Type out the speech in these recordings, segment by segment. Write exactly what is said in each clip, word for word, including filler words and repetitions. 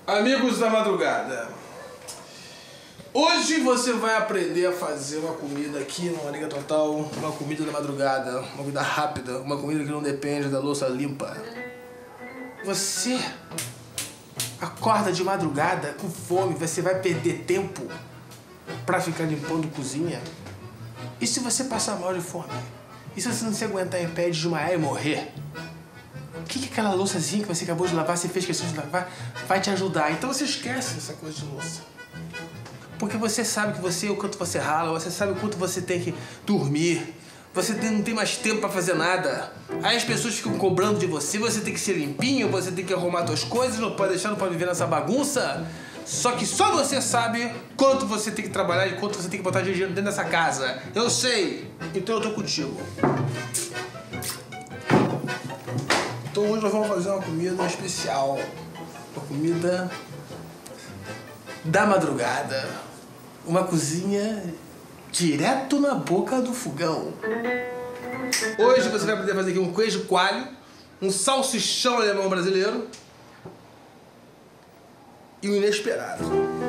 Amigos da madrugada, hoje você vai aprender a fazer uma comida aqui no Liga Total, uma comida da madrugada, uma comida rápida, uma comida que não depende da louça limpa. Você acorda de madrugada com fome, você vai perder tempo pra ficar limpando cozinha? E se você passar mal de fome? E se você não se aguentar em pé, desmaiar e morrer? O que, que aquela louçazinha que você acabou de lavar, você fez questão de lavar, vai te ajudar? Então você esquece essa coisa de louça. Porque você sabe que você, o quanto você rala, você sabe o quanto você tem que dormir, você não tem mais tempo pra fazer nada. Aí as pessoas ficam cobrando de você, você tem que ser limpinho, você tem que arrumar suas coisas, não pode deixar, não pode viver nessa bagunça. Só que só você sabe quanto você tem que trabalhar e quanto você tem que botar de dinheiro dentro dessa casa. Eu sei, então eu tô contigo. Então hoje nós vamos fazer uma comida especial. Uma comida da madrugada. Uma cozinha direto na boca do fogão. Hoje você vai poder fazer aqui um queijo coalho, um salsichão alemão brasileiro e o inesperado.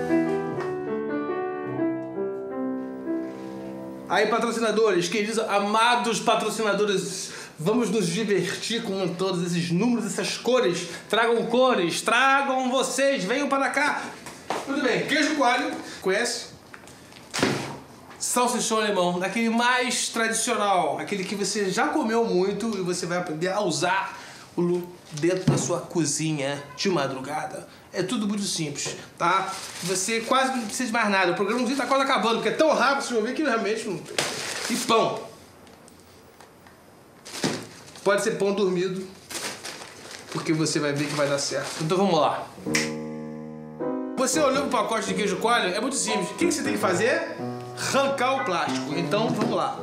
Aí, patrocinadores, queridos amados patrocinadores, vamos nos divertir com todos esses números, essas cores. Tragam cores, tragam vocês, venham para cá. Tudo bem, queijo coalho, conhece? Salsichão alemão, daquele mais tradicional, aquele que você já comeu muito e você vai aprender a usar dentro da sua cozinha de madrugada. É tudo muito simples, tá? Você quase não precisa de mais nada. O programa está quase acabando, porque é tão rápido, vocês vão ver que realmente não tem. E pão. Pode ser pão dormido, porque você vai ver que vai dar certo. Então vamos lá. Você olhou pro pacote de queijo coalho, é muito simples. O que você tem que fazer? Arrancar o plástico. Então vamos lá.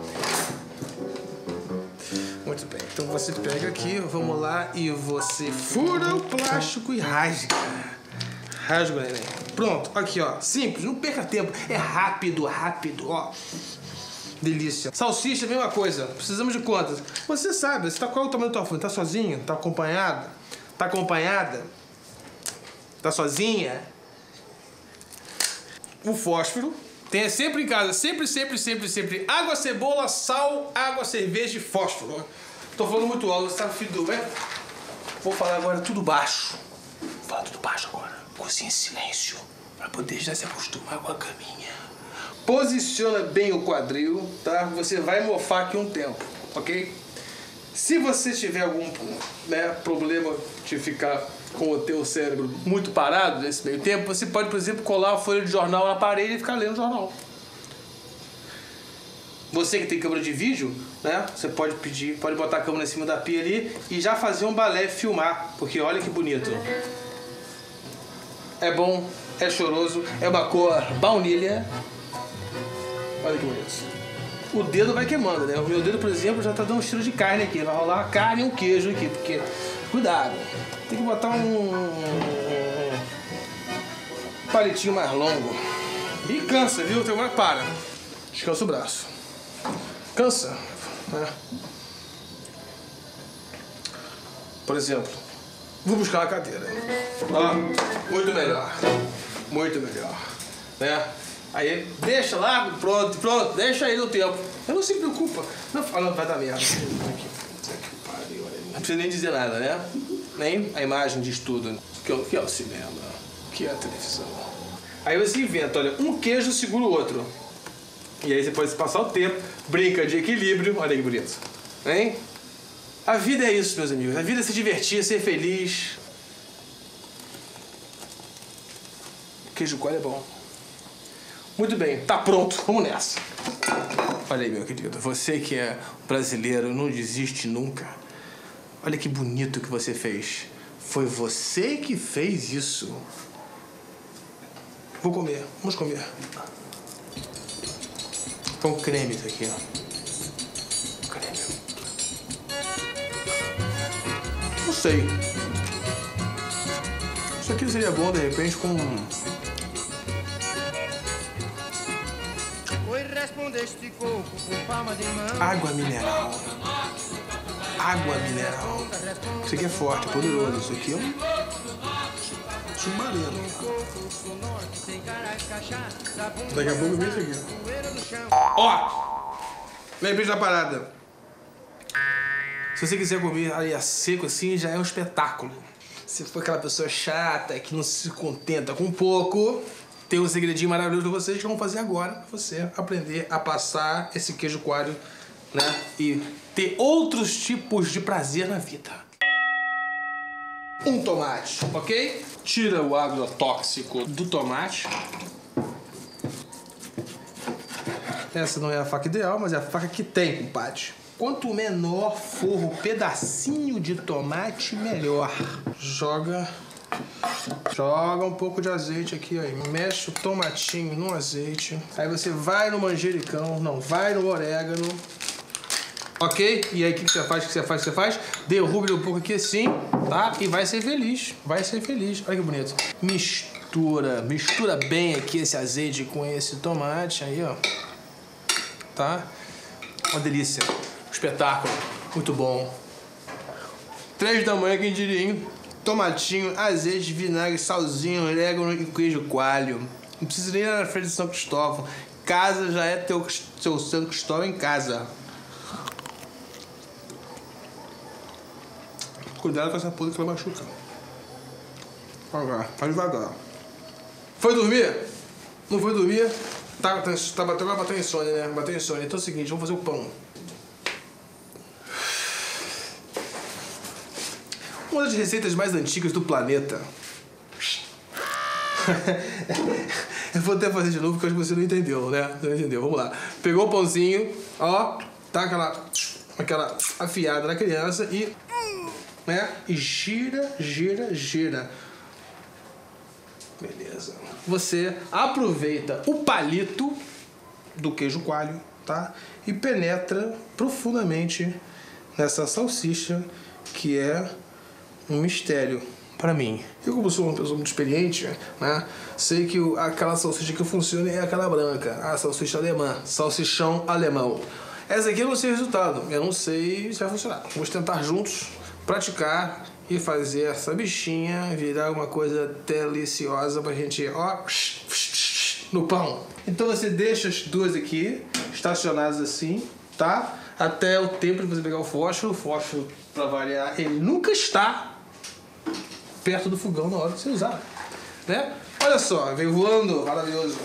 Muito bem, então você pega aqui, vamos lá, e você fura o plástico e rasga. Rasga, neném. Pronto, aqui ó, simples, não perca tempo, é rápido, rápido, ó. Delícia. Salsicha, mesma coisa, precisamos de quantas? Você sabe, você tá, qual é o tamanho da tua fome? Tá sozinho? Tá acompanhada? Tá acompanhada? Tá sozinha? O fósforo. Tenha sempre em casa, sempre, sempre, sempre, sempre água, cebola, sal, água, cerveja e fósforo. Tô falando muito alto, você tá filho, né? Vou falar agora tudo baixo. Vou falar tudo baixo agora. Cozinha em silêncio, pra poder já se acostumar com a caminha. Posiciona bem o quadril, tá? Você vai mofar aqui um tempo, ok? Se você tiver algum, né, problema de ficar com o teu cérebro muito parado nesse meio tempo, você pode, por exemplo, colar uma folha de jornal na parede e ficar lendo o jornal. Você que tem câmera de vídeo, né, você pode pedir, pode botar a câmera em cima da pia ali e já fazer um balé e filmar, porque olha que bonito. É bom, é choroso, é uma cor baunilha. Olha que bonito. O dedo vai queimando, né? O meu dedo, por exemplo, já tá dando um cheiro de carne aqui. Vai rolar uma carne e um queijo aqui, porque... Cuidado. Tem que botar um... palitinho mais longo. E cansa, viu? Tem uma para. Descansa o braço. Cansa. Né? Por exemplo, vou buscar uma cadeira. Ó, muito melhor. Muito melhor. Né? Aí, deixa lá, pronto, pronto, deixa aí no tempo. Eu não se preocupa. Não fala, vai dar merda. Não precisa nem dizer nada, né? Nem a imagem diz tudo. O que é, que é o cinema? O que é a televisão? Aí você inventa, olha, um queijo segura o outro. E aí você pode passar o tempo, brinca de equilíbrio. Olha que bonito. Hein? A vida é isso, meus amigos. A vida é se divertir, ser feliz. Queijo coalho é bom. Muito bem, tá pronto, vamos nessa. Olha aí, meu querido, você que é brasileiro, não desiste nunca. Olha que bonito que você fez. Foi você que fez isso. Vou comer, vamos comer. Com creme isso aqui, ó. Creme. Não sei. Isso aqui seria bom, de repente, com... água mineral. Água mineral. Isso aqui é forte, poderoso. Isso aqui é um... submarino. Daqui a pouco eu vejo isso aqui. Ó! Lembrei da parada. Se você quiser comer aí a seco assim, já é um espetáculo. Se for aquela pessoa chata, que não se contenta com pouco, tem um segredinho maravilhoso pra vocês que vão fazer agora pra você aprender a passar esse queijo coalho, né? E ter outros tipos de prazer na vida. Um tomate, ok? Tira o agrotóxico do tomate. Essa não é a faca ideal, mas é a faca que tem, compadre. Quanto menor for o pedacinho de tomate, melhor. Joga, joga um pouco de azeite aqui, ó. Mexe o tomatinho no azeite. Aí você vai no manjericão, não, vai no orégano. Ok? E aí o que você faz, o que você faz, o que você faz? Derruba ele um pouco aqui assim, tá? E vai ser feliz, vai ser feliz. Olha que bonito. Mistura, mistura bem aqui esse azeite com esse tomate aí, ó. Tá? Uma delícia. Espetáculo. Muito bom. Três da manhã, quindinho. Tomatinho, azeite, vinagre, salzinho, orégano e queijo coalho. Não precisa nem ir na frente de São Cristóvão. Casa já é teu, seu São Cristóvão em casa. Cuidado com essa puta que ela machuca. Devagar, vai devagar. Foi dormir? Não foi dormir? Tá, tá, tá batendo, vai bater insônia, né? Bateu insônia. Então é o seguinte, vamos fazer o pão. Uma das receitas mais antigas do planeta. Eu vou até fazer de novo porque eu acho que você não entendeu, né? Não entendeu, vamos lá. Pegou o pãozinho, ó, tá aquela, aquela afiada na criança e... né? E gira, gira, gira. Beleza. Você aproveita o palito do queijo coalho, tá? E penetra profundamente nessa salsicha que é um mistério para mim. Eu, como sou uma pessoa muito experiente, né? Sei que o, aquela salsicha que funciona é aquela branca, a salsicha alemã, salsichão alemão. Essa aqui eu não sei o resultado, eu não sei se vai funcionar. Vamos tentar juntos praticar e fazer essa bichinha virar uma coisa deliciosa pra gente, ó, no pão. Então você deixa as duas aqui estacionadas assim, tá? Até o tempo de você pegar o fósforo. O fósforo, pra variar, ele nunca está perto do fogão na hora de você usar, né? Olha só, veio voando, maravilhoso.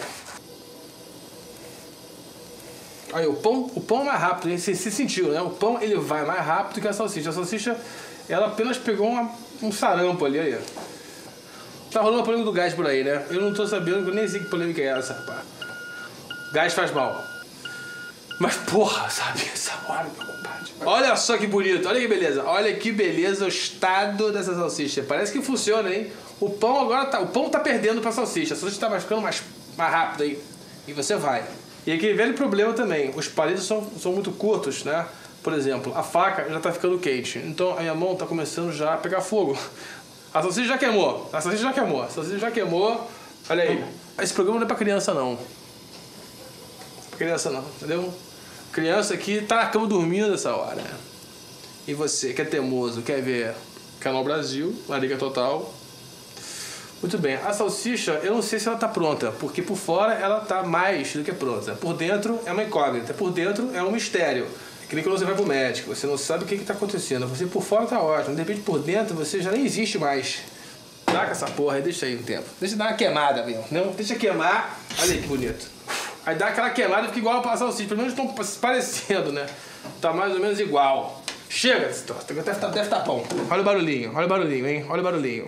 Aí o pão, o pão é mais rápido, você se sentiu, né? O pão ele vai mais rápido que a salsicha. A salsicha, ela apenas pegou uma, um sarampo ali, aí. Tá rolando uma polêmica do gás por aí, né? Eu não tô sabendo, eu nem sei que polêmica é essa, rapaz. Gás faz mal. Mas porra, sabe? Essa hora, meu compadre. Olha só que bonito, olha que beleza. Olha que beleza o estado dessa salsicha. Parece que funciona, hein? O pão agora tá, o pão tá perdendo pra salsicha. A salsicha tá mais ficando mais, mais rápido aí. E você vai. E aquele velho problema também, os palitos são, são muito curtos, né? Por exemplo, a faca já tá ficando quente, então a minha mão tá começando já a pegar fogo. A salsicha já queimou, a salsicha já queimou, a salsicha já queimou. Olha aí, esse programa não é pra criança não. Pra criança não, entendeu? Criança aqui tá na cama dormindo nessa hora. E você que é teimoso, quer ver Canal Brasil, Larica Total. Muito bem, a salsicha, eu não sei se ela tá pronta, porque por fora ela tá mais do que pronta. Por dentro é uma incógnita, por dentro é um mistério. É que nem quando você vai pro médico, você não sabe o que que tá acontecendo. Você por fora tá ótimo, de repente por dentro você já nem existe mais. Taca essa porra aí, deixa aí um tempo. Deixa dar uma queimada, meu. Não, deixa queimar. Olha aí que bonito. Aí dá aquela queimada e fica igual a salsicha, pelo menos estão se parecendo, né? Tá mais ou menos igual. Chega, deve estar deve tá bom. Olha o barulhinho, olha o barulhinho, hein? Olha o barulhinho.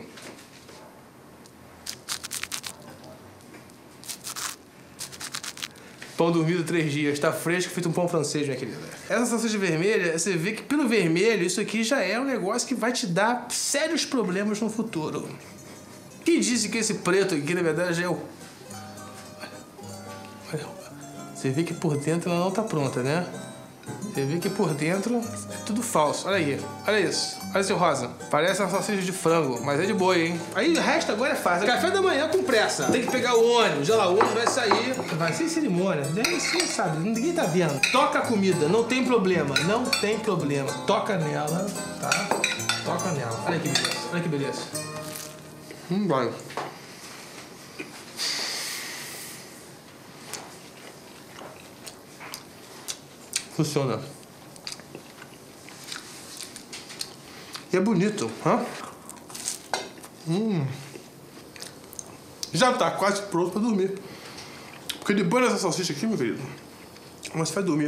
Pão dormido três dias, tá fresco, feito um pão francês, minha querida. Essa salsicha vermelha, você vê que pelo vermelho, isso aqui já é um negócio que vai te dar sérios problemas no futuro. Quem disse que esse preto aqui, na verdade, já é o... Você vê que por dentro ela não tá pronta, né? Você vê que por dentro é tudo falso. Olha aí, olha isso. Olha esse rosa. Parece uma salsicha de frango, mas é de boi, hein? Aí o resto agora é fácil. Café da manhã com pressa. Tem que pegar o ônibus. Já lá, o ônibus vai sair. Vai sem cerimônia. Nem você sabe, ninguém tá vendo. Toca a comida, não tem problema. Não tem problema. Toca nela, tá? Toca nela. Olha que beleza, olha que beleza. Hum, vai. Funciona. E é bonito, hã? Hum. Já tá quase pronto pra dormir. Porque depois dessa salsicha aqui, meu querido, você vai dormir.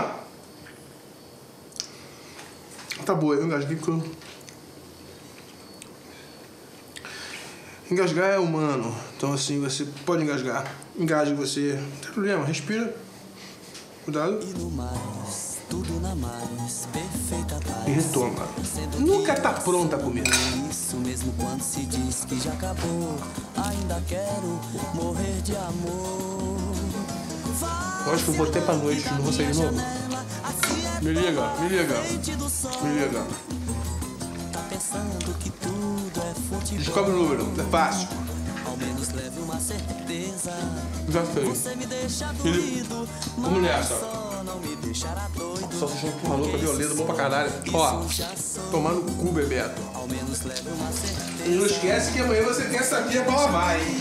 Tá boa, eu engasguei porque eu... Engasgar é humano. Então assim, você pode engasgar. Engasgue você. Não tem problema, respira. Cuidado. Tudo na mais, perfeita paz. E retoma. Nunca tá pronta a comida. Isso mesmo quando se diz que já acabou. Ainda quero morrer de amor. Eu acho que eu botei pra noite, não vou sair de novo. Me liga, me liga. Me liga. Tá pensando que tudo é futebol. Descobre o número, é fácil. Ao menos leve uma certeza. Já sei. Você me deixa doido. Vamos nessa. Não me deixará doido. Só se empurra louca, violeta, bom pra caralho. Ó, tomar no cu, Bebeto. Ao menos leve uma certeza. E não esquece que amanhã você tem essa pia pra lavar, hein?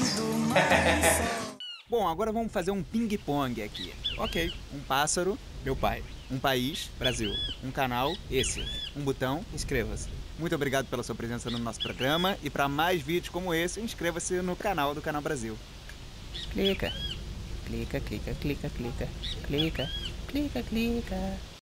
Bom, agora vamos fazer um ping-pong aqui. Ok, um pássaro, meu pai. Um país, Brasil. Um canal, esse. Um botão, inscreva-se. Muito obrigado pela sua presença no nosso programa e para mais vídeos como esse, inscreva-se no canal do Canal Brasil. Clica. Clica, clica, clica, clica. Clica, clica, clica.